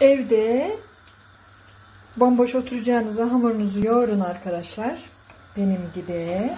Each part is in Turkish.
Evde bomboş oturacağınıza hamurunuzu yoğurun arkadaşlar. Benim gibi.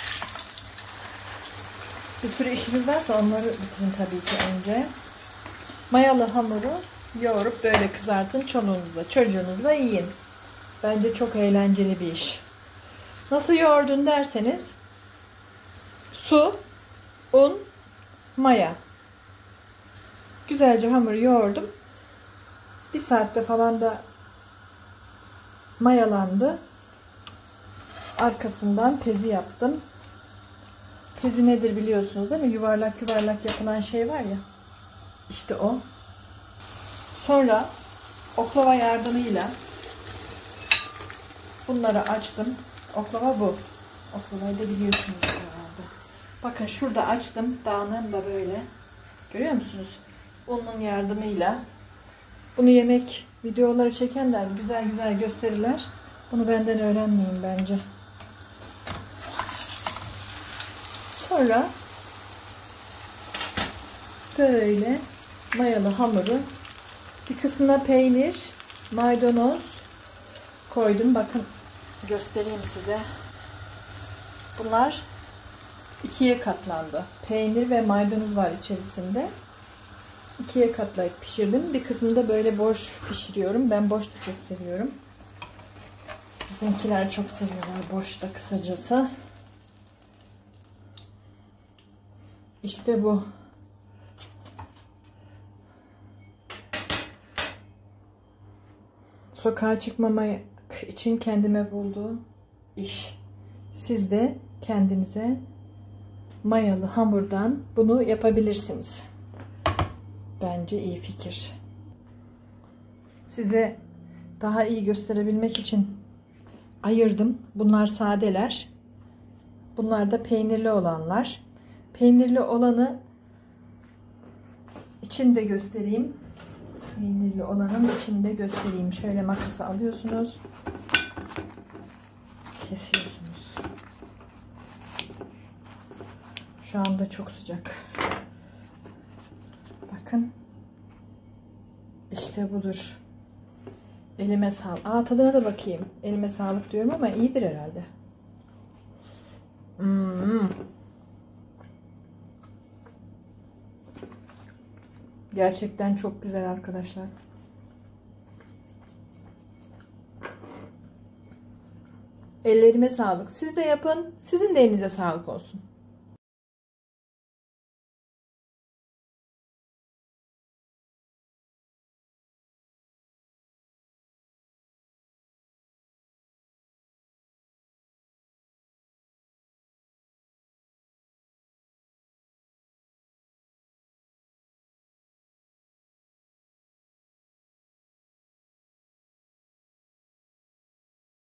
Bir sürü işiniz varsa onları bitirin tabii ki önce. Mayalı hamuru yoğurup böyle kızartın. Çoluğunuzla çocuğunuzla yiyin. Bence çok eğlenceli bir iş. Nasıl yoğurdun derseniz su, un, maya. Güzelce hamuru yoğurdum. Bir saatte falan da mayalandı. Arkasından pezi yaptım. Pezi nedir biliyorsunuz değil mi? Yuvarlak yuvarlak yapılan şey var ya. İşte o. Sonra oklava yardımıyla bunları açtım. Oklava bu. Oklavayı da biliyorsunuz herhalde. Bakın şurada açtım. Dağınığım da böyle. Görüyor musunuz? Unun yardımıyla. Bunu yemek videoları çekenler güzel güzel gösterirler. Bunu benden öğrenmeyin bence. Sonra böyle mayalı hamuru bir kısmına peynir, maydanoz koydum. Bakın göstereyim size. Bunlar ikiye katlandı. Peynir ve maydanoz var içerisinde. İkiye katlayıp pişirdim. Bir kısmını da böyle boş pişiriyorum. Ben boş da çok seviyorum. Bizimkiler çok seviyorlar boş da kısacası. İşte bu. Sokağa çıkmamak için kendime bulduğum iş. Siz de kendinize mayalı hamurdan bunu yapabilirsiniz. Bence iyi fikir. Size daha iyi gösterebilmek için ayırdım. Bunlar sadeler. Bunlar da peynirli olanlar. Peynirli olanı içinde göstereyim. Peynirli olanın içinde göstereyim. Şöyle makası alıyorsunuz. Kesiyorsunuz. Şu anda çok sıcak. Bakın. İşte budur. Elime sağlık. Tadına da bakayım. Elime sağlık diyorum ama iyidir herhalde. Gerçekten çok güzel arkadaşlar. Ellerime sağlık. Siz de yapın. Sizin de elinize sağlık olsun.